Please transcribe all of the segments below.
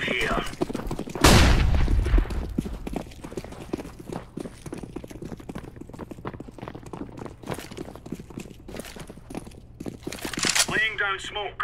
of here. Laying down smoke.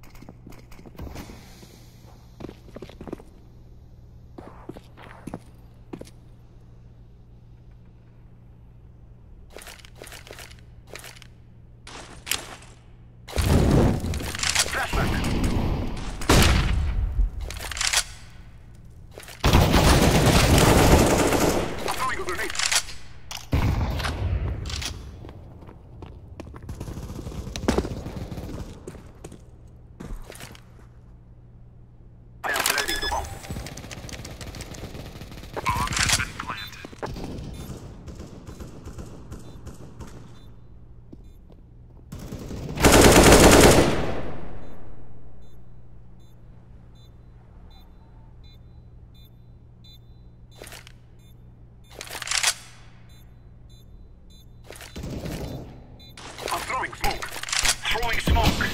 Throwing smoke. Throwing smoke.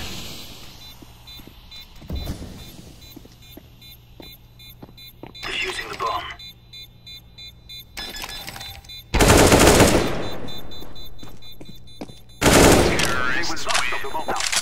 Defusing the bomb. It was lost of the bomb now.